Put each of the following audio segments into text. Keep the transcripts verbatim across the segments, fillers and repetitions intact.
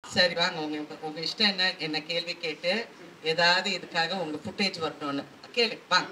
சரி வாங்க, உங்க உங்க இஷ்டம் என்ன, என்ன கேள்வி கேட்டு ஏதாவது இதுக்காக உங்க ஃபுட்டேஜ் வரணும்னு கேளு. வாங்க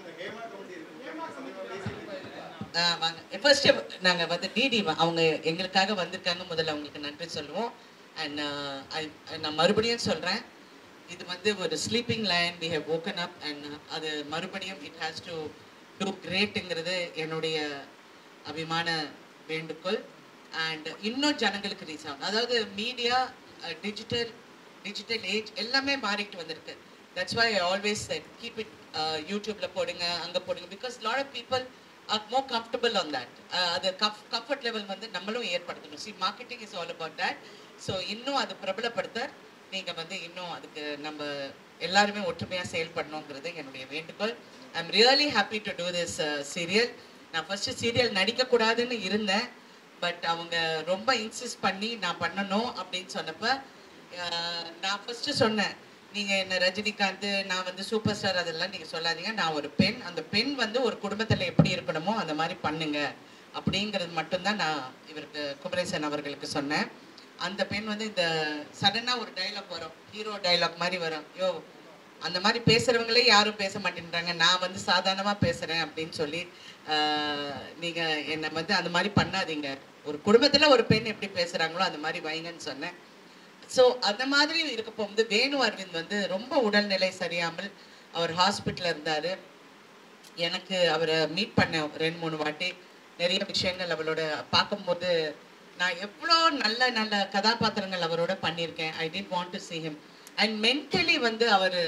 வாங்க. ஃபர்ஸ்ட் நாங்க வந்து டிடி அவங்க எங்களுக்காக வந்திருக்காங்க, முதல்ல அவங்களுக்கு நன்றி சொல்லுவோம். அண்ட் நான் மறுபடியும் சொல்றேன், இது வந்து ஒரு sleeping line, we have woken up and அது மறுபடியும் இட் ஹேஸ் டு டூ கிரேட்டுங்கிறது என்னுடைய அபிமான வேண்டுகோள். அண்ட் இன்னும் ஜனங்களுக்கு ரீச் ஆகும். அதாவது மீடியா, டிஜிட்டல் டிஜிட்டல் ஏஜ் எல்லாமே மாறிட்டு வந்திருக்கு. That's why I always set keep it யூடியூப்ல போடுங்க, அங்கே போடுங்க, because lot of people are more comfortable on that. அது கம்ஃப் கம்ஃபர்ட் லெவல் வந்து நம்மளும் ஏற்படுத்தணும். See, marketing is all about that. So இன்னும் அது பிரபலப்படுத்த நீங்கள் வந்து இன்னும் அதுக்கு நம்ம எல்லாருமே ஒற்றுமையாக செயல்படணுங்கிறது என்னுடைய வேண்டுகோள். I am really happy to do this serial. நான் ஃபர்ஸ்ட் சீரியல் நடிக்கக்கூடாதுன்னு இருந்தேன், பட் அவங்க ரொம்ப இன்சிஸ்ட் பண்ணி நான் பண்ணணும் அப்படின்னு சொன்னப்ப நான் ஃபர்ஸ்ட் சொன்னேன், நீங்கள் என்ன ரஜினிகாந்த், நான் வந்து சூப்பர் ஸ்டார் அதெல்லாம் நீங்கள் சொல்லாதீங்க, நான் ஒரு பெண், அந்த பெண் வந்து ஒரு குடும்பத்தில் எப்படி இருக்கணுமோ அந்த மாதிரி பண்ணுங்க அப்படிங்கிறது மட்டும்தான் நான் இவருக்கு குமரேசன் அவர்களுக்கு சொன்னேன். அந்த பெண் வந்து இந்த சடனாக ஒரு டைலாக் வரும், ஹீரோ டைலாக் மாதிரி வரும், யோ அந்த மாதிரி பேசுகிறவங்களே யாரும் பேச மாட்டேன்றாங்க, நான் வந்து சாதாரணமாக பேசுகிறேன் அப்படின்னு சொல்லி நீங்கள் என்னை வந்து அந்த மாதிரி பண்ணாதீங்க, ஒரு குடும்பத்தில் ஒரு பெண் எப்படி பேசுகிறாங்களோ அந்த மாதிரி வைங்கன்னு சொன்னேன். ஸோ அந்த மாதிரி இருக்க போகும்போது வேணு அரவிந்த் வந்து ரொம்ப உடல்நிலை சரியாமல் அவர் ஹாஸ்பிட்டலில் இருந்தார். எனக்கு அவரை மீட் பண்ண ரெண்டு மூணு வாட்டி நிறைய விஷயங்கள் அவளோட பார்க்கும்போது நான் எவ்வளோ நல்ல நல்ல கதாபாத்திரங்கள் அவரோட பண்ணியிருக்கேன். I did want to see him. And mentally வந்து அவர்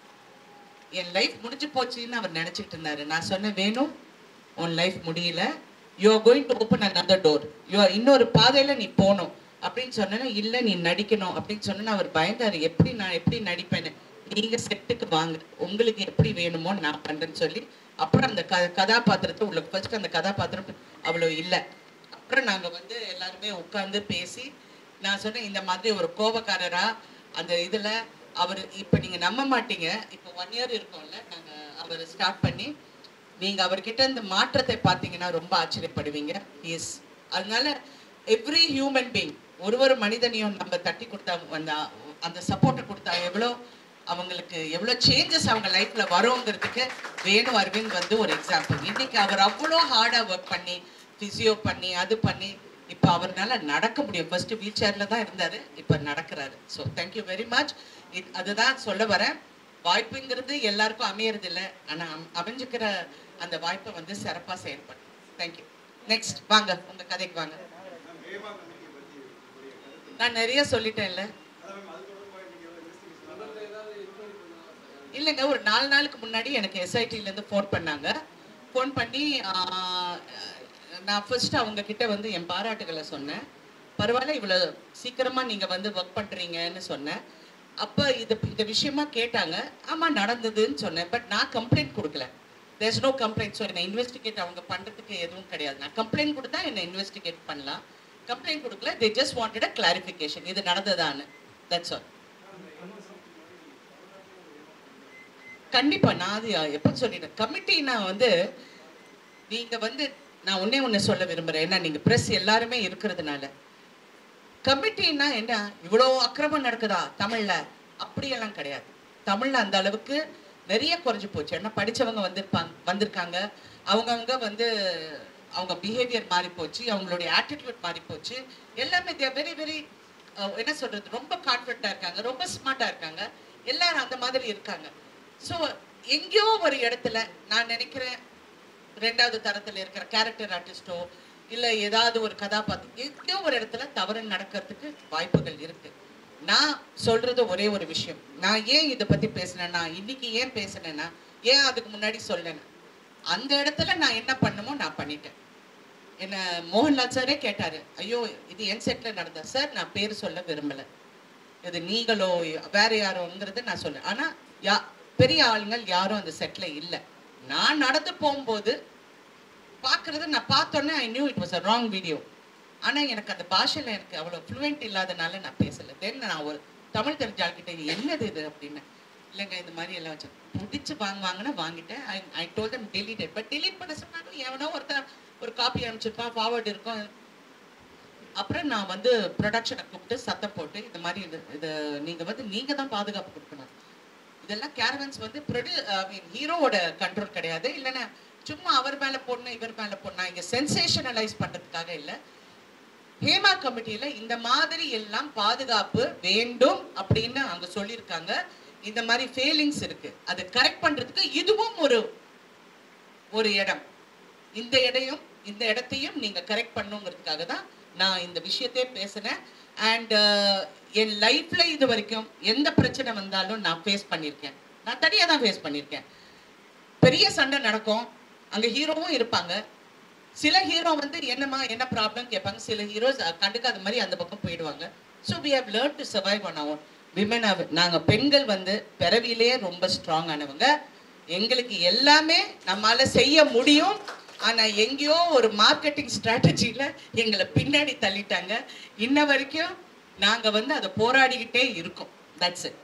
என் லைஃப் முடிஞ்சு போச்சுன்னு அவர் நினச்சிட்டு இருந்தார். நான் சொன்னேன், வேணும் உன் லைஃப் முடியல, you are going to open another door, you are இன்னொரு பாதையில் நீ போகணும் அப்படின்னு சொன்னேன்னா, இல்லை நீ நடிக்கணும் அப்படின்னு சொன்னேன்னா அவர் பயந்தார், எப்படி நான் எப்படி நடிப்பேன்னு. நீங்கள் செட்டுக்கு வாங்க, உங்களுக்கு எப்படி வேணுமோ நான் பண்ணுறேன்னு சொல்லி அப்புறம் அந்த க கதாபாத்திரத்தை உள்ள ஃபர்ஸ்ட் அந்த கதாபாத்திரம் அவ்வளோ இல்லை. அப்புறம் நாங்கள் வந்து எல்லாருமே உட்காந்து பேசி நான் சொன்னேன், இந்த மாதிரி ஒரு கோபக்காரரா அந்த இதில் அவர் இப்போ நீங்கள் நம்ப மாட்டீங்க, இப்போ ஒன் இயர் இருக்கோம்ல நாங்கள் அவர் ஸ்டார்ட் பண்ணி, நீங்கள் அவர்கிட்ட இந்த மாற்றத்தை பார்த்தீங்கன்னா ரொம்ப ஆச்சரியப்படுவீங்க. இஸ் அதனால எவ்ரி ஹியூமன் பீயிங், ஒரு ஒரு மனிதனையும் நம்ம தட்டி கொடுத்தா அந்த அந்த சப்போர்ட்டை கொடுத்தா எவ்வளோ அவங்களுக்கு எவ்வளோ சேஞ்சஸ் அவங்க லைஃப்பில் வருங்கிறதுக்கு வேணு அரவிந்த் வந்து ஒரு எக்ஸாம்பிள். இன்றைக்கி அவர் அவ்வளோ ஹார்டாக ஒர்க் பண்ணி ஃபிசியோ பண்ணி அது பண்ணி இப்போ அவர்னால நடக்க முடியும். ஃபர்ஸ்ட் வீல் சேரில் தான் இருந்தார், இப்போ நடக்கிறாரு. So thank you very much. இது அதுதான் சொல்ல வரேன், வாய்ப்புங்கிறது எல்லாருக்கும் அமையறது இல்லை, ஆனால் அமைஞ்சுக்கிற அந்த வாய்ப்பை வந்து சிறப்பாக செயல்படும். தேங்க்யூ. நெக்ஸ்ட் வாங்க, உங்கள் கதைக்கு வாங்க. நான் நிறைய சொல்லிட்டேன்ல. இல்லைங்க, ஒரு நாலு நாளுக்கு முன்னாடி எனக்கு எஸ்ஐடிலேருந்து ஃபோன் பண்ணாங்க. ஃபோன் பண்ணி நான் ஃபர்ஸ்ட் அவங்க கிட்ட வந்து என் பாராட்டுகளை சொன்னேன். பரவாயில்ல, இவ்வளோ சீக்கிரமாக நீங்கள் வந்து ஒர்க் பண்ணுறீங்கன்னு சொன்னேன். அப்போ இது இந்த விஷயமா கேட்டாங்க. ஆமாம் நடந்ததுன்னு சொன்னேன், பட் நான் கம்ப்ளைண்ட் கொடுக்கல. There's no complaint. ஸோ என்னை இன்வெஸ்டிகேட் அவங்க பண்ணுறதுக்கு எதுவும் கிடையாது. நான் கம்ப்ளைண்ட் கொடுத்தா என்னை இன்வெஸ்டிகேட் பண்ணலாம், கம்ப்ளைண்ட் கொடுக்கல. They just wanted a clarification, இது நடந்ததான்னு. That's all. கண்டிப்பாக நான் அது எப்போ சொல்லிட்டேன், கமிட்டினா வந்து நீங்கள் வந்து நான் ஒன்றே ஒன்று சொல்ல விரும்புகிறேன், ஏன்னா நீங்கள் ப்ரெஸ் எல்லாருமே இருக்கிறதுனால. கமிட்டின்னா என்ன, இவ்வளோ அக்கிரமம் நடக்குதா தமிழில், அப்படியெல்லாம் கிடையாது. தமிழில் அந்த அளவுக்கு நிறைய குறைஞ்சி போச்சு. ஏன்னா படித்தவங்க வந்திருப்பாங்க வந்திருக்காங்க, அவங்கவுங்க வந்து அவங்க பிஹேவியர் மாறி போச்சு, அவங்களுடைய ஆட்டிடியூட் மாறி போச்சு, எல்லாமே தே வெரி வெரி என்ன சொல்கிறது, ரொம்ப கான்ஃபிடண்ட்டாக இருக்காங்க, ரொம்ப ஸ்மார்ட்டாக இருக்காங்க, எல்லாரும் அந்த மாதிரி இருக்காங்க. ஸோ எங்கேயோ ஒரு இடத்துல நான் நினைக்கிறேன், ரெண்டாவது தரத்தில் இருக்கிற கேரக்டர் ஆர்டிஸ்டோ இல்லை ஏதாவது ஒரு கதாபாத்திரம் எங்கேயோ ஒரு இடத்துல தவறு நடக்கிறதுக்கு வாய்ப்புகள் இருக்குது. நான் சொல்கிறது ஒரே ஒரு விஷயம், நான் ஏன் இதை பற்றி பேசினேன்னா, இன்னைக்கு ஏன் பேசினேன்னா, ஏன் அதுக்கு முன்னாடி சொல்லலைன்னா, அந்த இடத்துல நான் என்ன பண்ணணுமோ நான் பண்ணிட்டேன். என்ன மோகன்லால் சாரே கேட்டார், ஐயோ இது என் செட்டில் நடந்தா சார், நான் பேர் சொல்ல விரும்பலை, இது நீங்களோ வேற யாரோங்கிறது நான் சொல்ல. ஆனால் யா பெரிய ஆளுங்கள் யாரும் அந்த செட்டில் இல்லை. நான் நடந்து போகும்போது பார்க்குறது நான் பார்த்தோன்னே I knew it was a wrong video. ஆனால் எனக்கு அந்த பாஷையில் எனக்கு அவ்வளோ ஃப்ளூவெண்ட் இல்லாதனால நான் பேசலை. தென் நான் ஒரு தமிழ் தெரிஞ்ச ஆள்கிட்ட என்னது இது அப்படின்னு, இல்லைங்க இந்த மாதிரி எல்லாம் வச்சு பிடிச்சி வாங்குவாங்கன்னா வாங்கிட்டேன். I I told them deleted. But delete பண்ண சொன்னாலும் எவனோ ஒருத்தர் ஒரு காப்பி அனுப்பிச்சிருப்பான், ஃபார்வர்டு இருக்கும், அப்புறம் நான் வந்து ப்ரொடக்ஷனை கூப்பிட்டு சத்தம் போட்டு இந்த மாதிரி இது இது நீங்கள் வந்து நீங்கள் தான் பாதுகாப்பு கொடுக்கணும். இதெல்லாம் கேரவன்ஸ் வந்து ப்ரொடியூ ஐ மீன் ஹீரோவோட கண்ட்ரோல் கிடையாது. இல்லைன்னா சும்மா அவர் மேலே போடணும் இவர் மேலே போடணும் இங்கே சென்சேஷனலைஸ் பண்ணுறதுக்காக இல்லை. ஹேமா கமிட்டியில இந்த மாதிரி எல்லாம் பாதுகாப்பு வேண்டும் அப்படின்னு அவங்க சொல்லியிருக்காங்க. இந்த மாதிரி ஃபெயிலிங்ஸ் இருக்கு, அதை கரெக்ட் பண்றதுக்கு இதுவும் ஒரு ஒரு இடம். இந்த இடையும் இந்த இடத்தையும் நீங்க கரெக்ட் பண்ணுங்கிறதுக்காக தான் நான் இந்த விஷயத்தையே பேசுனேன். அண்ட் என் லைஃப்ல இது வரைக்கும் எந்த பிரச்சனை வந்தாலும் நான் ஃபேஸ் பண்ணியிருக்கேன். நான் தனியாக தான் ஃபேஸ் பண்ணியிருக்கேன். பெரிய சண்டை நடக்கும், அங்கே ஹீரோவும் இருப்பாங்க. சில ஹீரோ வந்து என்னமா என்ன ப்ராப்ளம் கேட்பாங்க, சில ஹீரோஸ் கண்டுக்காத மாதிரி அந்த பக்கம் போயிடுவாங்க. So we have learn to survive on our women. நாங்கள் பெண்கள் வந்து பிறவிலேயே ரொம்ப ஸ்ட்ராங் ஆனவங்க. எங்களுக்கு எல்லாமே நம்மளால செய்ய முடியும். ஆனால் எங்கேயோ ஒரு மார்க்கெட்டிங் ஸ்ட்ராட்டஜியில் எங்களை பின்னாடி தள்ளிட்டாங்க. இன்ன வரைக்கும் நாங்கள் வந்து அதை போராடிக்கிட்டே இருக்கோம். That's it.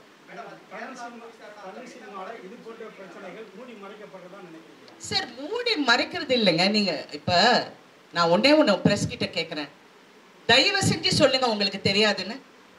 சார் மூடி மறைக்கிறது இல்லைங்க. நீங்க இப்ப நான் ஒன்னே ஒண்ணு பிரஸ் கிட்ட கேட்கிறேன், தயவு செஞ்சு சொல்லுங்க உங்களுக்கு தெரியாதுன்னு.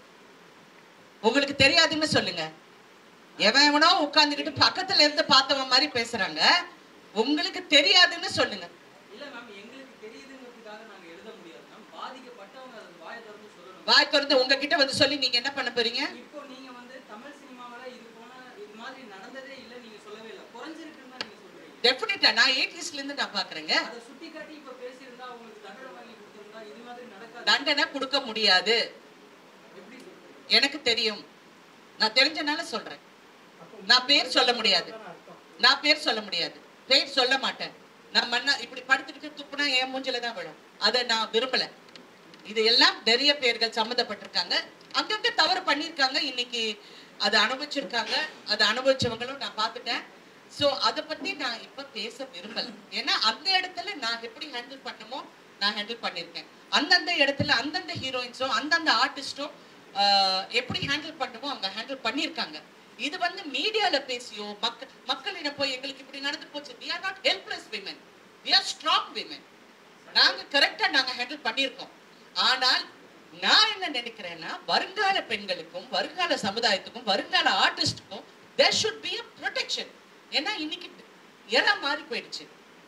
உங்களுக்கு தெரியாதுன்னு சொல்லுங்க. எவன் எவனோ உட்கார்ந்துக்கிட்டு பக்கத்துல இருந்து பார்த்தவன் மாதிரி பேசுறாங்க. உங்களுக்கு தெரியாதுன்னு சொல்லுங்க. இல்ல மேம், எங்களுக்கு தெரியுதுங்கிறதுக்காக நாங்க எழுத முடியாது மேம். பாதிக்கப்பட்டவங்க அது வாய் திறந்து சொல்லணும். வாய் திறந்து உங்ககிட்ட வந்து சொல்லி நீங்க என்ன பண்ண போறீங்க? இப்போ நீங்க வந்து தமிழ் சினிமாவுல இது போன இது மாதிரி நடந்ததே இல்ல நீங்க சொல்லவே இல்ல. குறைஞ்சிருக்குன்னு தான் நீங்க சொல்றீங்க. டெஃபினட்டா நான் எய்ட்டீஸ்ல இருந்து நான் பாக்குறேங்க. அத சுட்டி காட்டி இப்ப பேசியிருந்தா உங்களுக்கு தண்டனை வாங்கி கொடுத்திருந்தா இது மாதிரி நடக்காது. தண்டனை கொடுக்க முடியாது. எப்படி சொல்றீங்க? எனக்கு தெரியும், நான் தெரிஞ்சனால சொல்றேன். நான் பேர் சொல்ல முடியாது, நான் பேர் சொல்ல முடியாது, பேர் சொல்ல மாட்டேன். நான் மண்ணா இப்படி படுத்துக்கிட்டு துப்புனா என் மூஞ்சில தான் விழும். அதை நான் விரும்பல. இது எல்லாம் நிறைய பேர்கள் சம்மந்தப்பட்டிருக்காங்க, அங்கங்க தவறு பண்ணியிருக்காங்க, இன்னைக்கு அதை அனுபவிச்சிருக்காங்க. அதை அனுபவிச்சவங்களும் நான் பார்த்துட்டேன். ஸோ அதை பத்தி நான் இப்ப பேச விரும்பல. ஏன்னா அந்த இடத்துல நான் எப்படி ஹேண்டில் பண்ணுமோ நான் ஹேண்டில் பண்ணியிருக்கேன். அந்தந்த இடத்துல அந்தந்த ஹீரோயின்ஸும் அந்தந்த ஆர்டிஸ்டும் எப்படி ஹேண்டில் பண்ணுமோ அவங்க ஹேண்டில் பண்ணியிருக்காங்க. இது வந்து மீடியால பேசியோ மக்கள் மக்களிடம் போய் எங்களுக்கு இப்படி நடந்து போச்சு, we are not helpless women, we are strong women. நாங்க கரெக்டா நாங்க ஹேண்டில் பண்ணியிருக்கோம். ஆனால் நான் என்ன நினைக்கிறேன்னா, வருங்கால பெண்களுக்கும் வருங்கால சமுதாயத்துக்கும் வருங்கால ஆர்டிஸ்டுக்கும் there should be a protection. ஏன்னா இன்னைக்கு எல்லாம் மாறி போயிடுச்சு.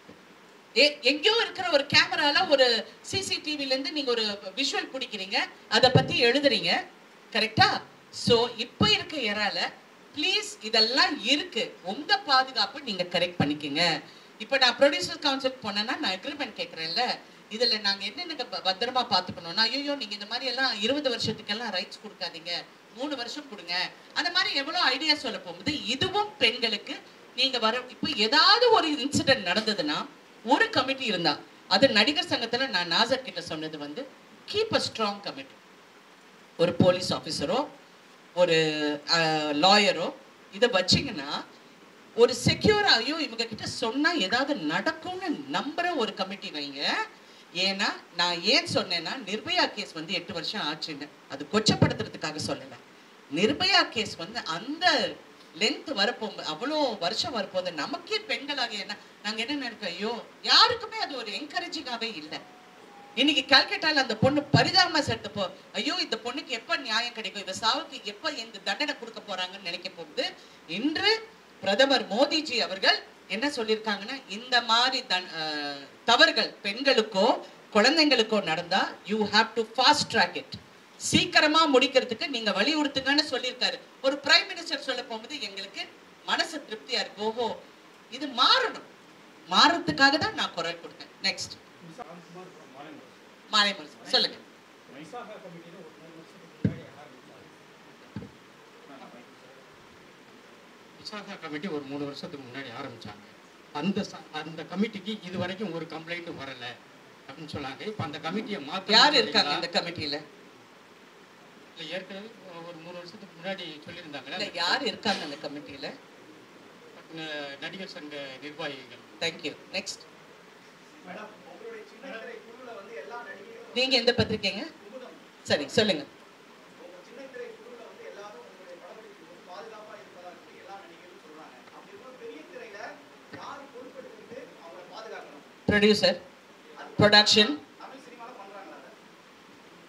எங்கேயோ இருக்கிற ஒரு கேமரால ஒரு சிசிடிவில இருந்து நீங்க ஒரு விஷுவல் பிடிக்கிறீங்க, அதை பத்தி எழுதுறீங்க, கரெக்டா? சோ இப்ப இருக்க எரால ப்ளீஸ் இதெல்லாம் இருக்கு, உங்க பாதுகாப்பு நீங்க கரெக்ட் பண்ணிக்கங்க. இப்ப நான் ப்ரொடியூசர் கவுன்சில் போனேன்னா நான் அக்ரிமெண்ட் கேட்கறேன்ல, இதுல நாங்க என்னென்ன பத்திரமா பாத்துக்கணும்னா, ஐயோ நீங்க இந்த மாதிரி எல்லாம் இருபது வருஷத்துக்கெல்லாம் ரைட்ஸ் கொடுக்காதீங்க, மூணு வருஷம் கொடுங்க, அந்த மாதிரி எவ்வளவு ஐடியா சொல்ல போகுது. இதுவும் பெண்களுக்கு நீங்க வர இப்போ ஏதாவது ஒரு இன்சிடென்ட் நடந்ததுன்னா ஒரு கமிட்டி இருந்தா, அது நடிகர் சங்கத்துல நான் நாசர் கிட்ட சொன்னது வந்து கீப் அ ஸ்ட்ராங் கமிட்டி. ஒரு போலீஸ் ஆஃபீஸரோ ஒரு லாயரோ இதை வச்சிங்கன்னா ஒரு செக்யூரா, ஐயோ இவங்க கிட்ட சொன்னா ஏதாவது நடக்கும்னு நம்புற ஒரு கமிட்டி வைங்க. ஏன்னா நான் ஏன் சொன்னேன்னா, நிர்பயா கேஸ் வந்து எட்டு வருஷம் ஆச்சுன்னு அது கொச்சப்படுத்துறதுக்காக சொல்லலை. நிர்பயா கேஸ் வந்து அந்த லென்த் வரப்போ அவ்வளோ வருஷம் வரப்போது நமக்கே பெண்களாக என்ன நாங்கள் என்ன நினைப்போம், ஐயோ யாருக்குமே அது ஒரு என்கரேஜிங்காகவே இல்லை. இன்னைக்கு கல்கட்டால அந்த பொண்ணு பரிதாபமா செத்தப்போ, ஐயோ இந்த பொண்ணுக்கு எப்ப நியாயம் கிடைக்கும், இந்த சாவுக்கு எப்ப இந்த தண்டனை கொடுக்க போறாங்கன்னு நினைக்க போகுது. இன்று பிரதமர் மோடிஜி அவர்கள் என்ன சொல்லியிருக்காங்கன்னா, இந்த மாதிரி தவறுகள் பெண்களுக்கோ குழந்தைங்களுக்கோ நடந்தா you have to fast track it, சீக்கிரமா முடிக்கிறதுக்கு நீங்க வலியுறுத்துங்கன்னு சொல்லியிருக்காரு. ஒரு பிரைம் மினிஸ்டர் சொல்ல போகும்போது எங்களுக்கு மனசு திருப்தியா இருக்கு. ஓஹோ இது மாறணும், மாறதுக்காக தான் நான் குரல் கொடுத்தேன். நெக்ஸ்ட் மாலை முரசு சொல்லுங்க. விசாகா கமிட்டி ஒரு மூணு வருஷத்துக்கு முன்னாடி ஆரம்பிச்சாங்க. அந்த அந்த கமிட்டிக்கு இது வரைக்கும் ஒரு கம்ப்ளைண்ட் வரல அப்படின்னு சொன்னாங்க. இப்போ அந்த கமிட்டியை மாத்த யார் இருக்காங்க அந்த கமிட்டியில? ஏற்கனவே ஒரு மூணு வருஷத்துக்கு முன்னாடி சொல்லியிருந்தாங்க. யார் இருக்காங்க அந்த கமிட்டியில? நடிகர் சங்க நிர்வாகிகள். தேங்க்யூ. நெக்ஸ்ட். நீங்க எந்த பத்திரிக்கைங்க? சரி சொல்லுங்க. Producer, production.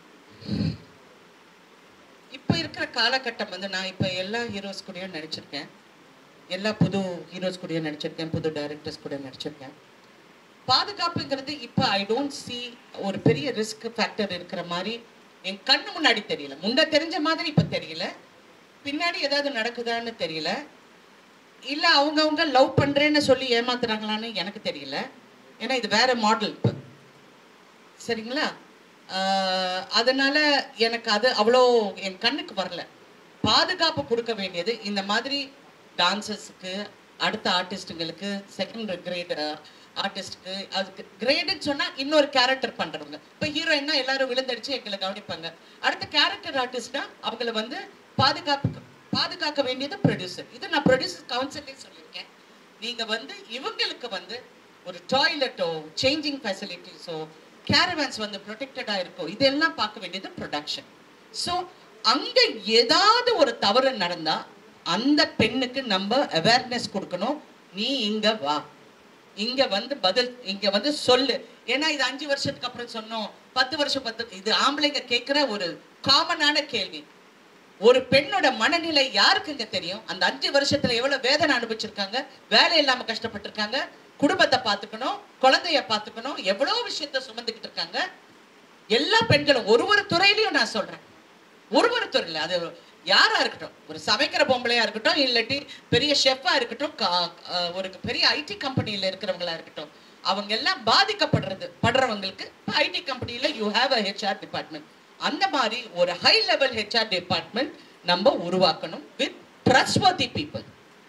காலகட்டம் வந்து நான் இப்போ எல்லா ஹீரோஸ் கூடயும் நடிச்சிருக்கேன், எல்லா புது ஹீரோஸ் கூடயும் நடிச்சிருக்கேன், புது டைரக்டர்ஸ் கூட நடிச்சிருக்கேன். பாதுகாப்புங்கிறது இப்போ ஐ டோன்ட் சி ஒரு பெரிய ரிஸ்க் ஃபேக்டர் இருக்கிற மாதிரி என் கண்ணு முன்னாடி தெரியல. முன்ன தெரிஞ்ச மாதிரி இப்போ தெரியல. பின்னாடி ஏதாவது நடக்குதான்னு தெரியல. இல்லை அவங்கவுங்க லவ் பண்ணுறேன்னு சொல்லி ஏமாத்துறாங்களான்னு எனக்கு தெரியல. ஏன்னா இது வேற மாடல் இப்போ, சரிங்களா? அதனால எனக்கு அது அவ்வளோ என் கண்ணுக்கு வரல. பாதுகாப்பு கொடுக்க வேண்டியது இந்த மாதிரி டான்சர்ஸுக்கு, அடுத்த ஆர்டிஸ்ட்டுங்களுக்கு, செகண்ட் கிரேட் ஆர்டிஸ்ட்டுக்கு. அதுக்கு கிரேடுன்னு சொன்னால் இன்னொரு கேரக்டர் பண்ணுறவங்க. இப்போ ஹீரோயின்னா எல்லாரும் விழுந்தடிச்சு எங்களை கவனிப்பாங்க. அடுத்த கேரக்டர் ஆர்டிஸ்ட்னா அவங்கள வந்து பாதுகாப்பு பாதுகாக்க வேண்டியது ப்ரொடியூசர். இது நான் ப்ரொடியூசர் கவுன்சிலே சொல்லியிருக்கேன். நீங்கள் வந்து இவங்களுக்கு வந்து ஒரு டாய்லெட்டோ, சேஞ்சிங் ஃபெசிலிட்டிஸோ, கேரவேன்ஸ் வந்து ப்ரொடெக்டடாக இருக்கோ, இதெல்லாம் பார்க்க வேண்டியது ப்ரொடக்ஷன். ஸோ அங்கே ஏதாவது ஒரு தவறு நடந்தால் அந்த பெண்ணுக்கு நம்ம அவேர்னஸ் கொடுக்கணும். நீ இங்கே வா, இங்கே வந்து பதில், இங்கே வந்து சொல்லு. ஏன்னா இது அஞ்சு வருஷத்துக்கு அப்புறம் சொன்னோம், பத்து வருஷம் பத்து இது ஆம்பளைங்க கேட்குற ஒரு காமனான கேள்வி. ஒரு பெண்ணோட மனநிலை யாருக்குங்க தெரியும்? அந்த அஞ்சு வருஷத்துல எவ்வளவு வேதனை அனுபவிச்சிருக்காங்க, வேலை இல்லாம கஷ்டப்பட்டிருக்காங்க, குடும்பத்தை பார்த்துக்கணும், குழந்தைய பார்த்துக்கணும், எவ்வளவு விஷயத்த சுமந்துக்கிட்டு இருக்காங்க. எல்லா பெண்களும் ஒரு ஒரு துறையிலையும் நான் சொல்றேன், ஒரு ஒரு துறையில அது யாரா இருக்கட்டும், ஒரு சமைக்கிற பொம்பளையா இருக்கட்டும், இல்லாட்டி பெரிய ஷெஃபா இருக்கட்டும், ஒரு பெரிய ஐடி கம்பெனியில இருக்கிறவங்களா இருக்கட்டும், அவங்க எல்லாம் பாதிக்கப்படுறது படுறவங்களுக்கு ஐடி கம்பெனியில you have a HR department. அந்த மாதிரி ஒரு ஹை லெவல் ஹெச்ஆர் டிபார்ட்மெண்ட் நம்ம உருவாக்கணும் வித் ட்ரஸ்ட்வர்தி பீப்புள்.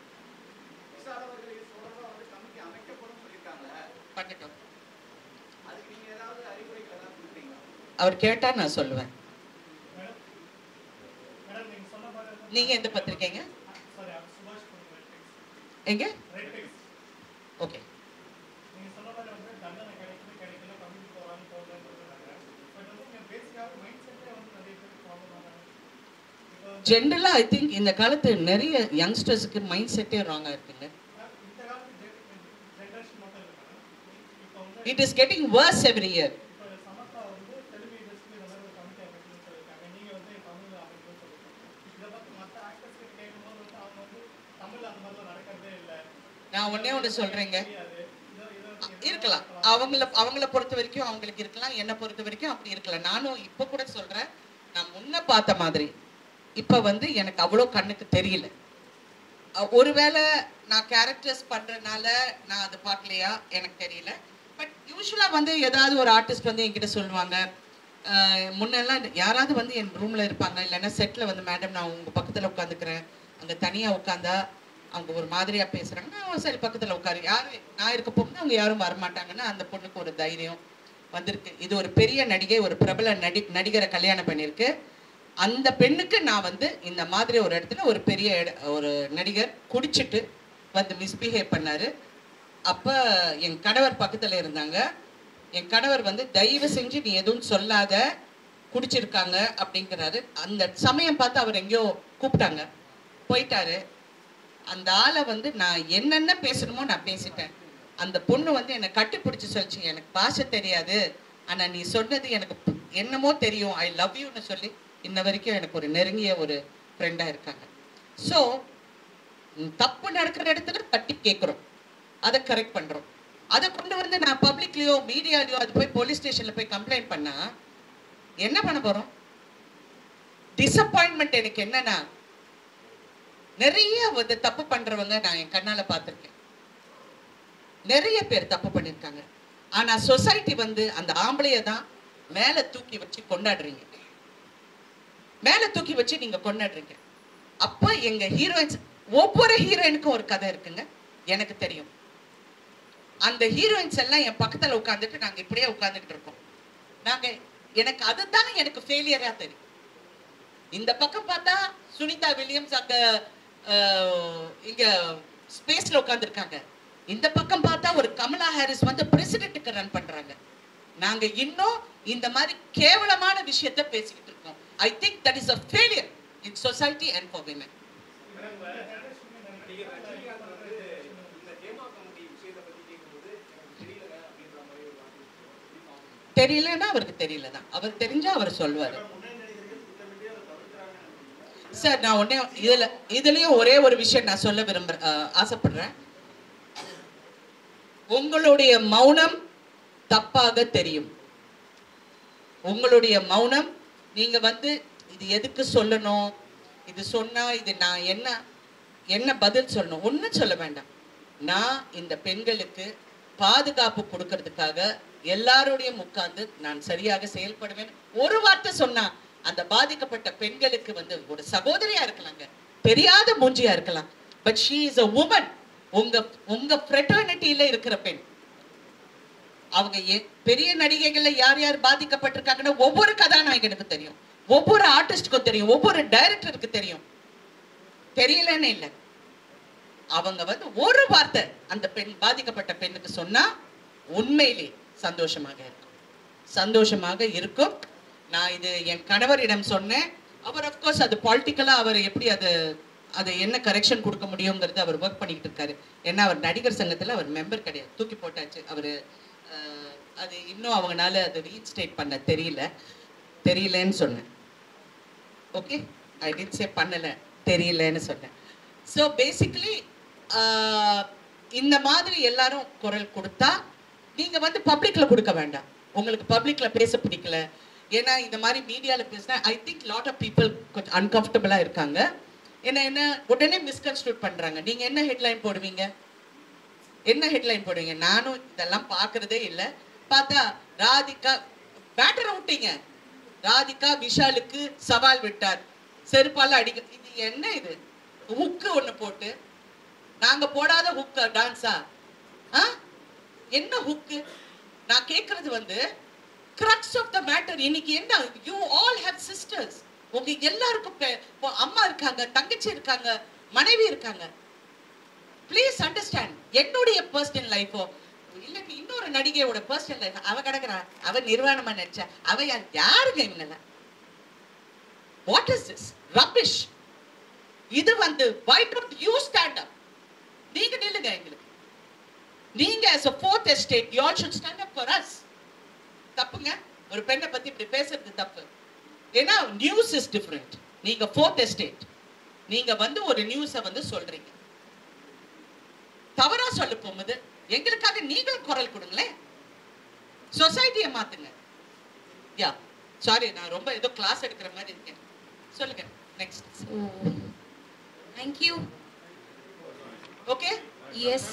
பண்ணிட்டோம். அவர் கேட்டா நான் சொல்லுவேன். நீங்க எந்த பத்திரிக்கைங்க? எங்க? ஓகே. ஜென்ரலா ஐ திங்க் இந்த காலத்து நிறைய யங்ஸ்டர்ஸுக்கு மைண்ட் செட்டே ராங்கா இருக்குங்க. It is getting worse every year. நான் ஒன்னே ஒன்று சொல்றேங்க, இருக்கலாம், அவங்கள அவங்கள பொறுத்த வரைக்கும் அவங்களுக்கு இருக்கலாம், என்னை பொறுத்த வரைக்கும் அப்படி இருக்கலாம். நானும் இப்ப கூட சொல்றேன், நான் முன்ன பார்த்த மாதிரி இப்ப வந்து எனக்கு அவ்வளோ கண்ணுக்கு தெரியல. ஒருவேளை நான் கேரக்டர்ஸ் பண்றதுனால நான் அதை பார்க்கலையா எனக்கு தெரியல. பட் யூஸ்வலா வந்து ஏதாவது ஒரு ஆர்டிஸ்ட் வந்து என்கிட்ட சொல்லுவாங்க, முன்னெல்லாம் யாராவது வந்து என் ரூம்ல இருப்பாங்க, இல்லைன்னா செட்ல வந்து மேடம் நான் உங்க பக்கத்துல உட்காந்துக்கிறேன், அங்க தனியா உட்காந்தா அவங்க ஒரு மாதிரியா பேசுறாங்கன்னா சரி பக்கத்துல உட்காரு, யாரும் நான் இருக்க போகும்போது அவங்க யாரும் வரமாட்டாங்கன்னா அந்த பொண்ணுக்கு ஒரு தைரியம் வந்திருக்கு. இது ஒரு பெரிய நடிகை, ஒரு பிரபல நடி நடிகரை கல்யாணம் பண்ணியிருக்கு. அந்த பெண்ணுக்கு நான் வந்து இந்த மாதிரி ஒரு இடத்துல ஒரு பெரிய ஒரு நடிகர் குடிச்சிட்டு வந்து மிஸ்பிஹேவ் பண்ணாரு. அப்போ என் கணவர் பக்கத்தில் இருந்தாங்க. என் கணவர் வந்து தயவு செஞ்சு நீ எதுவும் சொல்லாத, குடிச்சிருக்காங்க அப்படிங்கிறாரு. அந்த சமயம் பார்த்து அவர் எங்கேயோ கூப்பிட்டாங்க, போயிட்டாரு. அந்த ஆளை வந்து நான் என்னென்ன பேசணுமோ நான் பேசிட்டேன். அந்த பொண்ணு வந்து என்னை கட்டி பிடிச்சி சொல்லிச்சு, எனக்கு பாஷை தெரியாது, ஆனால் நீ சொன்னது எனக்கு என்னமோ தெரியும், ஐ லவ் யூன்னு சொல்லி இன்ன வரைக்கும் எனக்கு ஒரு நெருங்கிய ஒரு ஃப்ரெண்டாக இருக்காங்க. ஸோ தப்பு நடக்கிற இடத்துல தட்டி கேட்குறோம், அதை கரெக்ட் பண்ணுறோம். அதை கொண்டு வந்து நான் பப்ளிக்லேயோ மீடியாலேயோ அது போய் போலீஸ் ஸ்டேஷனில் போய் கம்ப்ளைண்ட் பண்ணால் என்ன பண்ண போகிறோம்? டிசப்பாயின்மெண்ட் எனக்கு என்னன்னா, நிறைய வந்து தப்பு பண்ணுறவங்க நான் என் கண்ணால் பார்த்துருக்கேன், நிறைய பேர் தப்பு பண்ணியிருக்காங்க. ஆனால் சொசைட்டி வந்து அந்த ஆம்பளையை தான் மேலே தூக்கி வச்சு கொண்டாடுறீங்க, மேலே தூக்கி வச்சு நீங்கள் கொண்டாடுறீங்க. அப்போ எங்கள் ஹீரோயின்ஸ், ஒவ்வொரு ஹீரோயினுக்கும் ஒரு கதை இருக்குங்க, எனக்கு தெரியும். அந்த ஹீரோயின்ஸ் எல்லாம் என் பக்கத்தில் உட்காந்துட்டு நாங்கள் இப்படியே உட்காந்துக்கிட்டு இருக்கோம். நாங்கள் எனக்கு அதுதான் எனக்கு ஃபெயிலியராக தெரியும். இந்த பக்கம் பார்த்தா சுனிதா வில்லியம்ஸ் அங்கே இங்கே ஸ்பேஸில் உட்காந்துருக்காங்க, இந்த பக்கம் பார்த்தா ஒரு கமலா ஹாரிஸ் வந்து பிரசிடென்ட்டுக்கு ரன் பண்ணுறாங்க. நாங்கள் இன்னும் இந்த மாதிரி கேவலமான விஷயத்தை பேசிக்கிட்டு இருக்கோம். I think that is a failure in society and for women. தெரியலன்னா அவருக்கு தெரியல தான், அவர் தெரிஞ்சா அவர் சொல்வார். சார் நான் ஒன்னே இதுல இதுலயும் ஒரே ஒரு விஷயம் நான் சொல்ல விரும்புறேன், ஆசைப்படுறேன். உங்களுடைய மௌனம் தப்பாக தெரியும். உங்களுடைய மௌனம், நீங்க வந்து இது எதுக்கு சொல்லணும், இது சொன்னா இது நான் என்ன என்ன பதில் சொல்லணும், ஒன்றும் சொல்ல வேண்டாம். நான் இந்த பெண்களுக்கு பாதுகாப்பு கொடுக்கறதுக்காக எல்லாரோடையும் உட்கார்ந்து நான் சரியாக செயல்படுவேன். ஒரு வார்த்தை சொன்னா அந்த பாதிக்கப்பட்ட பெண்களுக்கு வந்து ஒரு சகோதரியா இருக்கலாங்க, தெரியாத மூஞ்சியா இருக்கலாம், but she is a woman. உங்க உங்க ஃப்ரெட்டர்னிட்டியில இருக்கிற பெண். அவங்க பெரிய நடிகைகள்ல யார் யார் பாதிக்கப்பட்டிருக்காங்கன்னு ஒவ்வொரு கதாநாயகனுக்கு தெரியும், ஒவ்வொரு ஆர்டிஸ்டுக்கும் தெரியும், ஒவ்வொரு டைரக்டருக்கு தெரியும். தெரியலன்னு இல்லை, அவங்க வந்து ஒரு வார்த்தை அந்த பெண் பாதிக்கப்பட்ட பெண்ணுக்கு சொன்னா உண்மையிலே சந்தோஷமாக இருக்கும், சந்தோஷமாக இருக்கும். நான் இது என் கணவரிடம் சொன்னேன். அவர் அஃப்கோர்ஸ் அது பாலிட்டிக்கலா அவர் எப்படி அது அது என்ன கரெக்ஷன் கொடுக்க முடியுங்கிறது அவர் ஒர்க் பண்ணிக்கிட்டு இருக்காரு. ஏன்னா அவர் நடிகர் சங்கத்தில் அவர் மெம்பர் கிடையாது, தூக்கி போட்டாச்சு அவர். அது இன்னும் அவங்களால அது ரீஇன்ஸ்டேட் பண்ண தெரியல தெரியலன்னு சொன்னேன். ஓகே, ஐ டிட் சே பண்ணல, தெரியலன்னு சொன்னேன். ஸோ பேசிக்கலி இந்த மாதிரி எல்லாரும் குரல் கொடுத்தா நீங்க வந்து பப்ளிக்ல கொடுக்க வேண்டாம். உங்களுக்கு பப்ளிக்ல பேச பிடிக்கல, ஏன்னா இந்த மாதிரி மீடியாவில் பேசினா I think lot of people கொஞ்சம் அன்கம்ஃபர்டபுளா இருக்காங்க. ஏன்னா என்ன உடனே மிஸ்கன்ஸ்ட்ரூட் பண்றாங்க. நீங்க என்ன ஹெட்லைன் போடுவீங்க, என்ன ஹெட்லைன் போடுவீங்க? நானும் இதெல்லாம் பார்க்கறதே இல்லை. பார்த்தா ராதிகா பேட்டரை விட்டீங்க, ராதிகா விஷாலுக்கு சவால் விட்டார், செருப்பால அடிக்க. இது என்ன, இது ஹுக்கு ஒண்ணு போட்டு நாங்க போடாத ஹுக்கா டான்ஸா? என்ன ஹுக்கு? நான் கேட்கறது வந்து crux of the matter. இன்னைக்கு என்ன, you all have sisters. உங்க எல்லாருக்கும் அம்மா இருக்காங்க, தங்கச்சி இருக்காங்க, மனைவி இருக்காங்க. Please understand. என்னுடைய பர்சனல் லைஃபோ இல்ல இன்னொரு நடிகையோட பர்சனல் லைஃப், அவ கிடக்குறா, அவ நிர்வாணமா நடிச்சா, அவ யார் யாருங்க இவங்க? What is this rubbish? இது வந்து why don't you stand up? நீங்க நில்லுங்க எங்களுக்கு. நீங்க as a fourth estate you all should stand up for us. தப்புங்க, ஒரு பெண்ணை பத்தி இப்படி பேசுறது தப்பு. ஏன்னா நியூஸ் இஸ் டிஃபரெண்ட். நீங்க fourth estate, நீங்க வந்து ஒரு நியூஸை வந்து சொல்றீங்க, தவறா சொல்ல போகும்போது எங்களுக்காக நீங்களும் குரல் கொடுங்களேன், சொசைட்டியை மாத்துங்க. யா சாரி, நான் ரொம்ப ஏதோ கிளாஸ் எடுக்கிற மாதிரி இருக்கேன். சொல்லுங்க next. Thank you. Okay, Yes.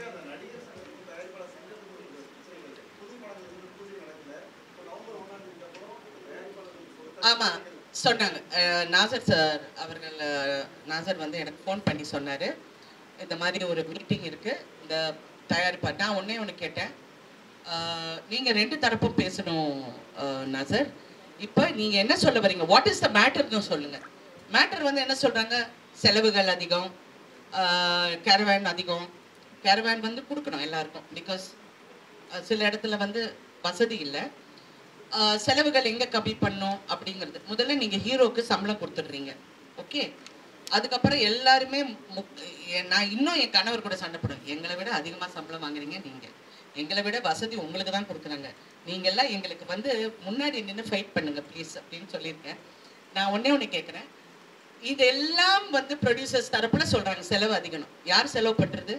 ஆமா சொன்னாங்க. நாசர் சார் அவர்கள், நாசர் வந்து எனக்கு ஃபோன் பண்ணி சொன்னாரு, இந்த மாதிரி ஒரு மீட்டிங் இருக்கு இந்த தயாரிப்பா. நான் ஒன்னே ஒன்று கேட்டேன், நீங்க ரெண்டு தரப்பும் பேசணும் நாசர். இப்போ நீங்க என்ன சொல்ல வரீங்க, வாட் இஸ் த மேட்டர்னு சொல்லுங்க. மேட்டர் வந்து என்ன சொல்றாங்க, செலவுகள் அதிகம், கேரவேன் அதிகம். கேரவேன் வந்து கொடுக்கணும் எல்லாருக்கும், பிகாஸ் சில இடத்துல வந்து வசதி இல்லை. செலவுகள் எங்கே கம்மி பண்ணும் அப்படிங்கிறது முதல்ல நீங்கள் ஹீரோக்கு சம்பளம் கொடுத்துடுறீங்க. ஓகே, அதுக்கப்புறம் எல்லாருமே நான் இன்னும் என் கணவர் கூட சண்டை போடுவேன், எங்களை விட அதிகமாக சம்பளம் வாங்குறீங்க நீங்கள், எங்களை விட வசதி உங்களுக்கு தான் கொடுக்குறாங்க, நீங்கள்லாம் எங்களுக்கு வந்து முன்னாடி நின்று ஃபைட் பண்ணுங்க ப்ளீஸ் அப்படின்னு சொல்லியிருக்கேன். நான் ஒன்றே ஒன்று கேட்குறேன், இதெல்லாம் வந்து ப்ரொடியூசர்ஸ் தரப்புல சொல்கிறாங்க செலவு அதிகம். யார் செலவு பண்ணுறது?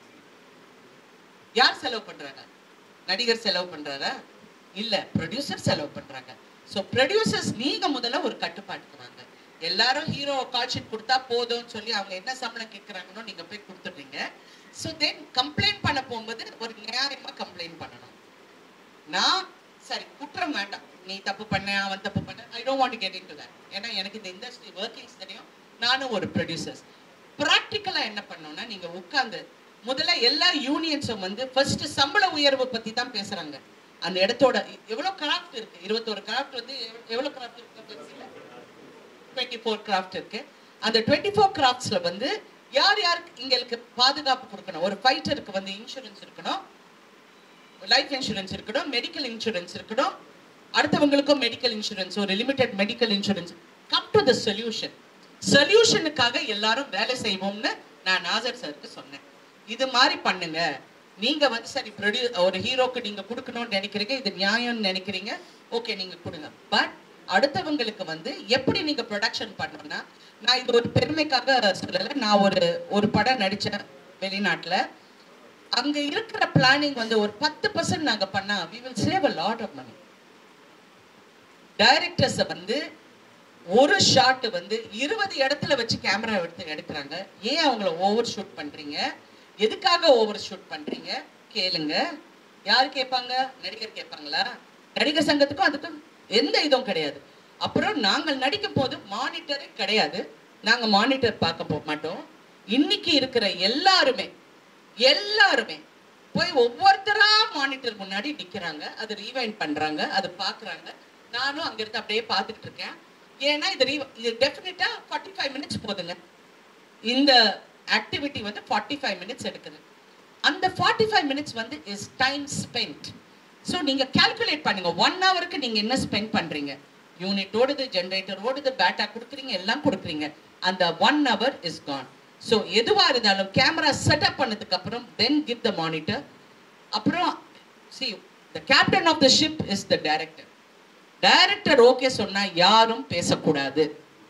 யார் செலவு பண்ணுறாங்க? நடிகர் செலவு பண்ணுறாரா? இல்ல, ப்ரொடியூசர் செலவு பண்றாங்க. ஸோ ப்ரொடியூசர்ஸ் நீங்க முதல்ல ஒரு கட்டுப்பாட்டுக்கு வாங்க. எல்லாரும் ஹீரோ கால் ஷீட் கொடுத்தா போதும்னு சொல்லி அவங்க என்ன சம்பளம் கேட்குறாங்கன்னு நீங்க போய் கொடுத்துடுறீங்க. ஸோ தென் கம்ப்ளைண்ட் பண்ண போகும்போது ஒரு நியாயமா கம்ப்ளைண்ட் பண்ணணும். நான் சரி குற்றம் வேண்டாம், நீ தப்பு பண்ண அவன் தப்பு பண்ண, I don't want to get into that. ஏன்னா எனக்கு இந்த இண்டஸ்ட்ரி ஒர்க்கிங்ஸ் தெரியும், நானும் ஒரு ப்ரொடியூசர்ஸ். ப்ராக்டிக்கலா என்ன பண்ணோம்னா, நீங்க உட்கார்ந்து முதல்ல எல்லா யூனியன்ஸும் வந்து ஃபர்ஸ்ட் சம்பள உயர்வு பத்தி தான் பேசுறாங்க. அந்த இடத்தோட எவ்வளவு கிராஃப்ட் இருக்கு, இருபத்தோரு கிராஃப்ட் வந்து எவ்வளவு கிராஃப்ட் இருக்கு, டுவெண்ட்டி ஃபோர் கிராஃப்ட் இருக்கு. அந்த டுவெண்ட்டி ஃபோர் கிராஃப்ட்ஸ்ல வந்து யார் யாருக்கு எங்களுக்கு பாதுகாப்பு கொடுக்கணும்? ஒரு ஃபைட்டருக்கு வந்து இன்சூரன்ஸ் இருக்கணும், லைஃப் இன்சூரன்ஸ் இருக்கணும், மெடிக்கல் இன்சூரன்ஸ் இருக்கணும், அடுத்தவங்களுக்கும் மெடிக்கல் இன்சூரன்ஸ், ஒரு limited medical insurance. Come to the solution. சொல்யூஷனுக்காக எல்லாரும் வேலை செய்வோம்னு நான் நாசர் சாருக்கு சொன்னேன். இது மாதிரி பண்ணுங்க. நீங்க வந்து சரி ப்ரொடியூ ஒரு ஹீரோக்கு நீங்க கொடுக்கணும்னு நினைக்கிறீங்க, இது நியாயம்னு நினைக்கிறீங்க, ஓகே நீங்க கொடுங்க. பட் அடுத்தவங்களுக்கு வந்து எப்படி நீங்க ப்ரொடக்ஷன் பண்ணணும்னா, நான் இது ஒரு பெருமைக்காக சொல்லலை. நான் ஒரு ஒரு படம் நடிச்சேன் வெளிநாட்டுல. அங்க இருக்கிற பிளானிங் வந்து ஒரு பத்து பர்சன்ட் நாங்க பண்ணா we will save a lot of money. Directors வந்து ஒரு ஷாட் வந்து இருபது இடத்துல வச்சு கேமரா எடுத்து எடுக்கிறாங்க. ஏன் அவங்கள ஓவர் ஷூட் பண்றீங்க? எதுக்காக ஓவர் ஷூட் பண்றீங்க கேளுங்க. யாரு கேட்பாங்க? நடிகர் கேட்பாங்களா? நடிகர் சங்கத்துக்கும் அதுக்கும் எந்த இதுவும் கிடையாது. அப்புறம் நாங்கள் நடிக்கும் போது மானிட்டரே கிடையாது. நாங்க மானிட்டர் பார்க்க போக மாட்டோம். இன்னைக்கு இருக்கிற எல்லாருமே எல்லாருமே போய் ஒவ்வொருத்தரா மானிட்டர் முன்னாடி நிக்கிறாங்க. அது ரீவைண்ட் பண்றாங்க, அது பாக்குறாங்க. நானும் அங்க இருந்து அப்படியே பார்த்துட்டு இருக்கேன். ஏன்னா இது இது டெஃபினட்டா ஃபார்ட்டி ஃபைவ் மினிட்ஸ் போதுங்க. இந்த ஆக்டிவிட்டி வந்து ஃபார்ட்டி ஃபைவ் மினிட்ஸ் எடுக்குது. அந்த ஃபார்ட்டி ஃபைவ் மினிட்ஸ் வந்து இஸ் டைம் ஸ்பெண்ட். ஸோ நீங்க கால்குலேட் பண்ணுங்க, ஒன் ஹவருக்கு நீங்க என்ன ஸ்பெண்ட் பண்றீங்க. யூனிட் ஓடுது, ஜென்ரேட்டர் ஓடுது, பேட்டா கொடுக்குறீங்க, எல்லாம் கொடுக்குறீங்க. அந்த one hour is gone. So எதுவா இருந்தாலும் கேமரா செட்டப் பண்ணதுக்கு அப்புறம் தென் கிவ் த மானிட்டர். அப்புறம் see the captain of the ship is the director. Director okay சொன்னா யாரும் பேசக்கூடாது.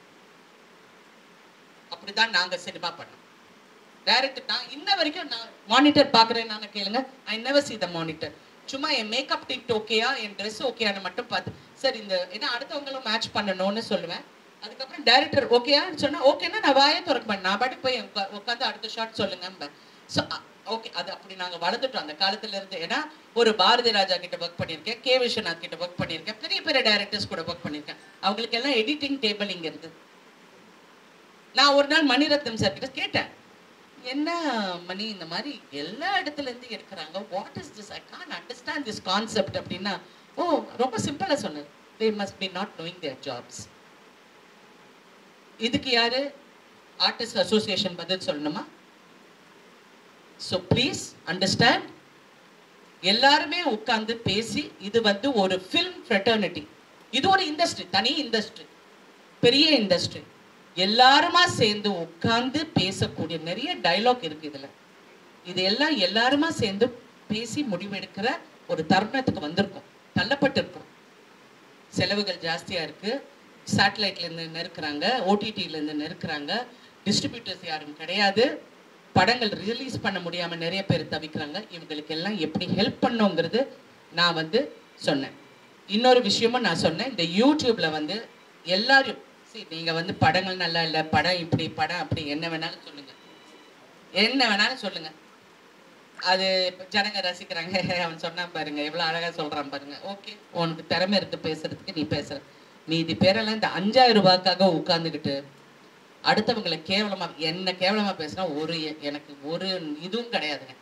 அப்படிதான் நாங்க சினிமா பண்ணோம். டைரக்டர் நான் இன்ன வரைக்கும் நான் மானிட்டர் பாக்குறேன். நான் கேளுங்க, I never see the monitor. சும்மா என் மேக்கப் டிக் ஓகேயா, என் ட்ரெஸ் ஓகேயான்னு மட்டும் பார்த்து சரி இந்த ஏன்னா அடுத்தவங்களும் மேட்ச் பண்ணணும்னு சொல்லுவேன். அதுக்கப்புறம் டைரக்டர் ஓகேயான்னு சொன்னா ஓகேன்னா நான் வாயே திறக்க மாட்டேன். நான் பாட்டு போய் உட்காந்து அடுத்த ஷாட் சொல்லுங்க. ஸோ ஓகே, அது அப்படி நாங்க வளர்ந்துட்டோம் அந்த காலத்துல இருந்து. ஏன்னா ஒரு பாரதி ராஜா கிட்ட ஒர்க் பண்ணியிருக்கேன், கே விஸ்வநாத் கிட்ட ஒர்க் பண்ணியிருக்கேன், பெரிய பெரிய டைரக்டர்ஸ் கூட ஒர்க் பண்ணியிருக்கேன். அவங்களுக்கு எல்லாம் எடிட்டிங் டேபிள் இங்க இருக்கு. நான் ஒரு நாள் மணிரத்னம் சார் கிட்ட கேட்டேன், என்ன மணி இந்த மாதிரி எல்லா இடத்துல இருந்து எடுக்கிறாங்க, what is this, I can't understand this concept அப்படின்னா, ஓ ரொம்ப சிம்பிளா சொன்னது, they must be not knowing their jobs. இதுக்கு யாரு ஆர்டிஸ்ட் அசோசியேஷன் பதில் சொல்லணுமா? So please understand. எல்லாருமே உட்கார்ந்து பேசி, இது வந்து ஒரு ஃபில்ம் ஃப்ரெட்டர்னிட்டி. இது ஒரு இண்டஸ்ட்ரி, தனி இண்டஸ்ட்ரி, பெரிய இண்டஸ்ட்ரி. எல்லாருமா சேர்ந்து உட்கார்ந்து பேசக்கூடிய நிறைய டைலாக் இருக்கு இதுல. இது எல்லாம் எல்லாருமா சேர்ந்து பேசி முடிவெடுக்கிற ஒரு தருணத்துக்கு வந்திருக்கும், தள்ளப்பட்டிருக்கும். செலவுகள் ஜாஸ்தியா இருக்கு. சேட்டலைட்ல இருந்து நெருக்கிறாங்க, ஓடிடில இருந்து நெருக்கிறாங்க, டிஸ்ட்ரிபியூட்டர்ஸ் யாரும் கிடையாது, படங்கள் ரிலீஸ் பண்ண முடியாம நிறைய பேர் தவிக்கிறாங்க. இவங்களுக்கு எல்லாம் எப்படி ஹெல்ப் பண்ணுங்கிறது நான் வந்து சொன்னேன். இன்னொரு விஷயமும் நான் சொன்னேன், இந்த யூடியூப்ல வந்து எல்லாரும் சரி நீங்க வந்து படங்கள் நல்லா இல்லை, படம் இப்படி படம் அப்படி என்ன வேணாலும் சொல்லுங்க, என்ன வேணாலும் சொல்லுங்க, அது ஜனங்க ரசிக்கிறாங்க. அவன் சொன்னான் பாருங்க, எவ்வளவு அழகா சொல்றான் பாருங்க. ஓகே, உனக்கு திறமை இருக்கு பேசுறதுக்கு, நீ பேசுற. மீதி பேரெல்லாம் இந்த அஞ்சாயிரம் ரூபாய்க்காக உட்கார்ந்துக்கிட்டு அடுத்தவங்களை கேவலமா, என்ன கேவலமா பேசினா ஒரு எனக்கு ஒரு இதுவும் கிடையாதுங்க.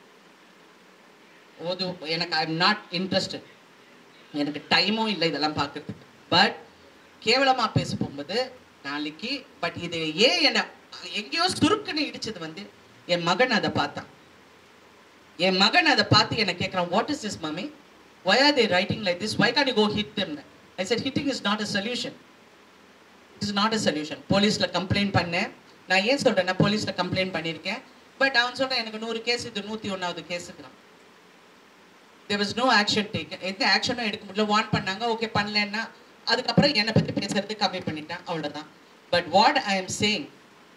ஒரு எனக்கு ஐ எம் நாட் இன்ட்ரெஸ்டட், எனக்கு டைமும் இல்லை இதெல்லாம் பார்க்கறதுக்கு. பட் கேவலமா பேச போகும்போது நாளைக்கு பட் இது ஏன் என்ன எங்கேயோ சுருக்குன்னு இடிச்சது வந்து என் மகன் அதை பார்த்தான். என் மகன் அதை பார்த்து என்ன கேட்குறான், what is this mummy, why are they writing like this, why can't you go hit them? I said hitting is not a solution. It is not a solution. போலீஸ்ல கம்ப்ளைண்ட் பண்ணேன். நான் ஏன் சொல்றேன், நான் போலீஸ்ல கம்ப்ளைண்ட் பண்ணியிருக்கேன். பட் அவன் சொல்றேன் எனக்கு நூறு கேஸ், இது நூத்தி ஒன்னாவது கேஸுக்குறான். there was no action taken. எந்த ஆக்ஷனும் எடுக்க முடியல. வார்ன் பண்ணாங்க, ஓகே பண்ணலன்னா அதுக்கப்புறம் என்னை பத்தி பேசுறது கம்மி பண்ணிட்டேன், அவ்வளவுதான். But what I am saying,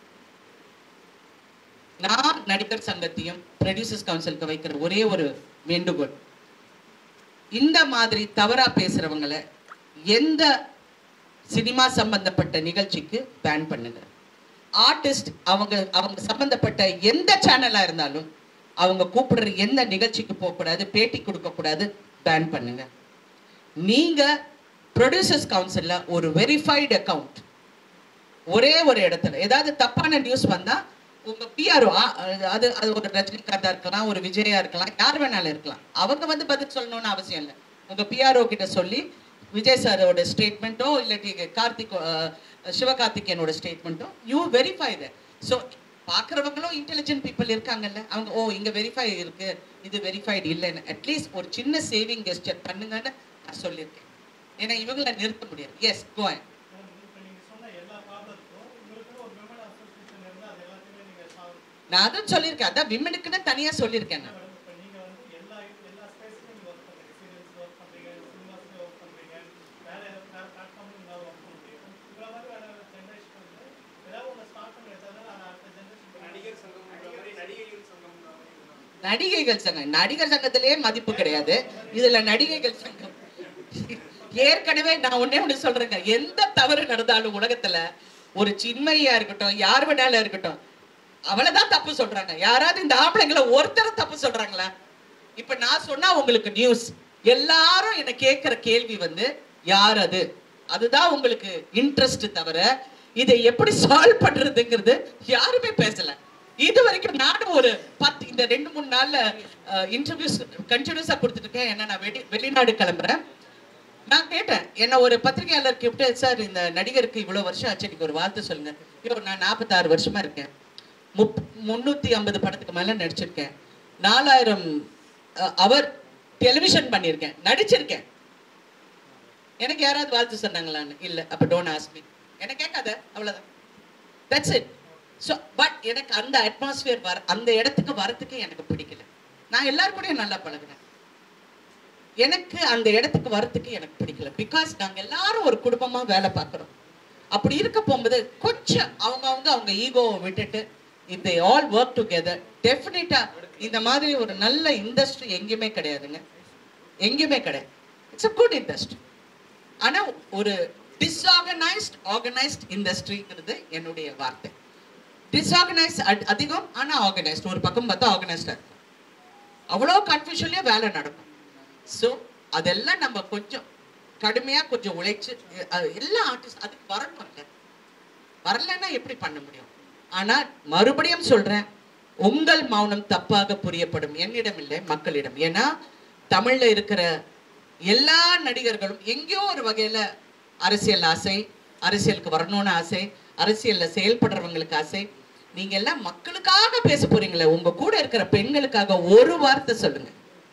நான் நடிகர் சங்கத்தையும் ப்ரொடியூசர்ஸ் கவுன்சிலுக்கு வைக்கிற ஒரே ஒரு வேண்டுகோள், இந்த மாதிரி தவறா பேசுறவங்களை எந்த சினிமா சம்பந்தப்பட்ட நிகழ்ச்சிக்கு பேன் பண்ணுங்க. ஆர்டிஸ்ட் அவங்க அவங்க சம்பந்தப்பட்ட எந்த சேனலா இருந்தாலும் அவங்க கூப்பிடுற எந்த நிகழ்ச்சிக்கு போகக்கூடாது, பேட்டி கொடுக்கக்கூடாது, பேன் பண்ணுங்க. நீங்க ப்ரொடியூசர்ஸ் கவுன்சில்ல ஒரு வெரிஃபைடு அக்கவுண்ட், ஒரே ஒரு இடத்துல ஏதாவது தப்பான நியூஸ் வந்தா உங்க பிஆர்ஓ, அது அது ஒரு ரஜினிகாந்தா இருக்கலாம், ஒரு விஜயா இருக்கலாம், யார் வேணாலும் இருக்கலாம், அவங்க வந்து பதில் சொல்லணும்னு அவசியம் இல்லை. உங்க பிஆர்ஓ கிட்ட சொல்லி விஜய் சாரோட ஸ்டேட்மெண்ட்டோ இல்லாட்டி கார்த்திக் சிவகார்த்திகேயனோட ஸ்டேட்மெண்ட்டோ யூ வெரிஃபை தட். ஸோ பார்க்குறவங்களும் இன்டெலிஜென்ட் பீப்புள் இருக்காங்கல்ல, அவங்க ஓ இங்கே வெரிஃபை இருக்கு, இது வெரிஃபைடு இல்லைன்னு அட்லீஸ்ட் ஒரு சின்ன சேவிங் கெஸ்டர் பண்ணுங்கன்னு நான் சொல்லியிருக்கேன். ஏன்னா இவங்களை நிறுத்த முடியாது. Yes go on. நான் அதுவும் சொல்லியிருக்கேன், அதான் விமனுக்குன்னு தனியா சொல்லியிருக்கேன். நான் நடிகைகள் சங்கம், நடிகர் சங்கத்திலேயே மதிப்பு கிடையாது, இதுல நடிகைகள் சங்கம். ஏற்கனவே நான் ஒன்னே ஒண்ணு சொல்றேங்க, எந்த தவறு நடந்தாலும் உலகத்துல ஒரு சின்மையா இருக்கட்டும், யார் வேணாலும் இருக்கட்டும், அவளதான் தப்பு சொல்றாங்க. யாராவது இந்த ஆம்பளைங்களை ஒருத்தர் தப்பு சொல்றாங்களா? இப்ப நான் சொன்னா உங்களுக்கு நியூஸ், எல்லாரும் என்ன கேட்கிற கேள்வி வந்து யார் அது, அதுதான் உங்களுக்கு இன்ட்ரெஸ்ட் தவிர இதை எப்படி சால்வ் பண்றதுங்கிறது யாருமே பேசல. இது வரைக்கும் நானும் ஒரு பத்து இந்த ரெண்டு மூணு நாள்ல இன்டர்வியூஸ் கண்டினியூஸா கொடுத்துட்டு இருக்கேன். ஏன்னா நான் வெளி வெளிநாடு கிளம்புறேன். நான் கேட்டேன், என்ன ஒரு பத்திரிகையாளர் கூப்பிட்டு, சார் இந்த நடிகருக்கு இவ்வளவு வருஷம் ஆச்சு, நீங்க ஒரு வார்த்தை சொல்லுங்க. இப்போ நான் நாற்பத்தாறு வருஷமா இருக்கேன், முப் முன்னூத்தி ஐம்பது படத்துக்கு மேல நடிச்சிருக்கேன், நாலாயிரம் அவர் டெலிவிஷன் பண்ணியிருக்கேன், நடிச்சிருக்கேன். எனக்கு யாராவது வாழ்த்து சொன்னாங்களான்னு? இல்ல. அப்ப டோன்ட் ஆஸ்க் மீ, என்ன கேட்காத, அவ்வளவுதான். That's it. ஸோ பட் எனக்கு அந்த அட்மாஸ்பியர் வர, அந்த இடத்துக்கு வரத்துக்கு எனக்கு பிடிக்கல. நான் எல்லாரும் கூடயும் நல்லா பழகுறேன், எனக்கு அந்த இடத்துக்கு வரத்துக்கு எனக்கு பிடிக்கல. பிகாஸ் நாங்க எல்லாரும் ஒரு குடும்பமா வேலை பார்க்குறோம். அப்படி இருக்க போகும்போது கொஞ்சம் அவங்க அவங்க அவங்க ஈகோவை விட்டுட்டு if they all work together, டெஃபினட்டா இந்த மாதிரி ஒரு நல்ல இண்டஸ்ட்ரி எங்கேயுமே கிடையாதுங்க, எங்கேயுமே கிடையாது. It's a good industry. ஆனா ஒரு டிஸ்ஆர்கனைஸ்ட் ஆர்கனைஸ்ட் இண்டஸ்ட்ரிங்கிறது என்னுடைய வார்த்தை. டிஸ்ஆர்கனைஸ் அதிகம், ஆனா ஆர்கனைஸ்ட் ஒரு பக்கம் பார்த்தா ஆர்கனைஸ்டா இருக்கும். அவ்வளோ கன்ஃபியூஷன்லயே வேலை நடக்கும். ஸோ அதெல்லாம் நம்ம கொஞ்சம் கடுமையா கொஞ்சம் உழைச்சு எல்லா ஆர்டிஸ்ட் அதுக்கு வரணும்ல, வரலன்னா எப்படி பண்ண முடியும்? ஆனா மறுபடியும் சொல்றேன், உங்கள் மௌனம் தப்பாக புரியப்படும், என்னிடம் இல்லை மக்களிடம். ஏன்னா தமிழ்ல இருக்கிற எல்லா நடிகர்களும் எங்கேயோ ஒரு வகையில அரசியல் ஆசை, அரசியலுக்கு வரணும்னு ஆசை, அரசியல்ல செயல்படுறவங்களுக்கு ஆசை. நீங்க எல்லாம் மக்களுக்காக பேச போறீங்களே, உங்க கூட இருக்கிற பெண்களுக்காக ஒரு வார்த்தை சொல்லுங்க.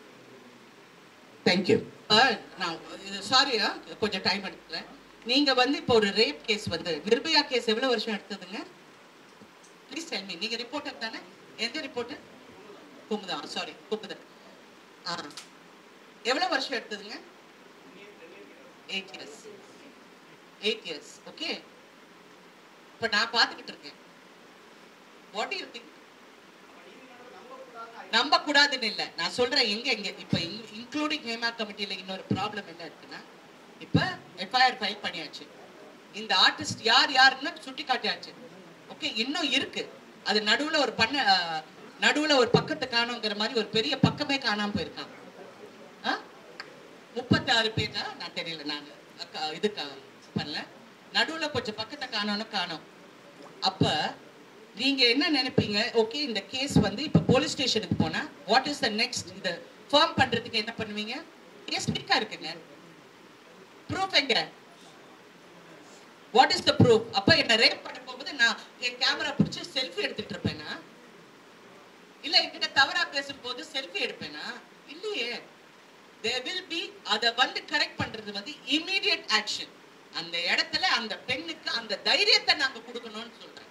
தேங்க்யூ. நான் சாரியா கொஞ்சம் டைம் எடுத்துக்கிறேன். நீங்க வந்து இப்போ ஒரு ரேப் கேஸ் வந்து நிர்பயா கேஸ் எவ்வளவு வருஷம் எடுத்ததுங்க? Please tell me. நீங்க ரிப்போர்ட்டர் தானே? எந்த ரிப்போர்ட்டர்? குமுதா, சாரி குமுதா. ஆ, எவ்வளவு வருஷம் எடுத்ததுங்க? Eight years. Eight years. Okay. இப்ப நான் பார்த்துக்கிட்டு இருக்கேன். What do you think? நம்ப கூடாதுன்னு இல்லை, நான் சொல்றேன். எங்க எங்க இப்ப இன்க்ளூடிங் ஹேமா கமிட்டியில இன்னொரு ப்ராப்ளம் என்ன இருக்குன்னா, இப்ப எஃப்ஐஆர் ஃபைல் பண்ணியாச்சு, இந்த ஆர்டிஸ்ட் யார் யாருன்னு சுட்டி காட்டியாச்சு. ஓகே, இன்னும் இருக்கு. அது நடுவுல ஒரு பண்ண நடுவுல ஒரு பக்கத்தை காணோங்கிற மாதிரி ஒரு பெரிய பக்கமே காணாம போயிருக்காங்க. முப்பத்தி ஆறு பேர் நான் தெரியல, நான் இது பண்ணல, நடுவுல கொஞ்சம் பக்கத்தை காணோன்னு காணோம். அப்ப நீங்க என்ன நினைப்பீங்க? ஓகே, இந்த கேஸ் வந்து இப்ப போலீஸ் ஸ்டேஷனுக்கு போனா வாட் இஸ் த நெக்ஸ்ட்? இத ஃபர்ம் பண்றதுக்கு என்ன பண்ணுவீங்க? கேஸ் வீக்கா இருக்குங்க, ப்ரூஃப் எங்க? What is the proof? அப்ப என்ன ரேப் பண்ண போகும்போது நான் என் கேமரா பிடிச்சி செல்ஃபி எடுத்துட்டு இருப்பேனா? இல்ல என்கிட்ட தவறா பேசும்போது செல்ஃபி எடுப்பேனா? இல்லையே. there will be அத வந்து கரெக்ட் பண்றது வந்து இமிடியேட் ஆக்ஷன். அந்த இடத்துல அந்த பெண்ணுக்கு அந்த தைரியத்தை நாங்க கொடுக்கணும்னு சொல்றேன்.